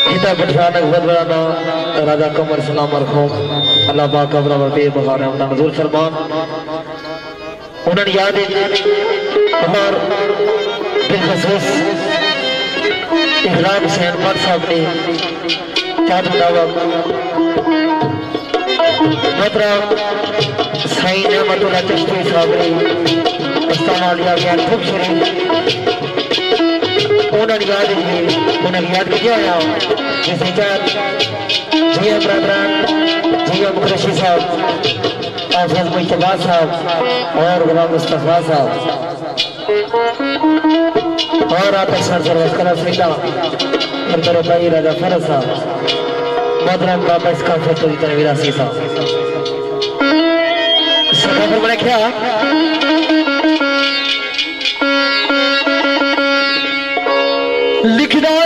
kita berjalan ke Badrana Raja Kamar Salam Marhum Allah Pak Kabra Berbi Bahar Amna Nazul Salman उन्होंने याद और बिलखसूस इकराम हुसैन खान साहब ने चाँद मुताबिक मतलब साईं नेमतुल्लाह चिश्ती साहब ने इस्तेमाल किया गया खूब शुरू उन्होंने याद किया है जिसे चार जिया ब्रदरान जिया मुखरशी साहब हाफिज मुस्तफा साहब और गुलाम मुस्तफा साहब और आतश सरवस्करा सीता और मेरे भाई राजा फरज साहब मोहतरम बाबा इसका फैसला तनवीर सी साहब सदा पर मैंने क्या लिखना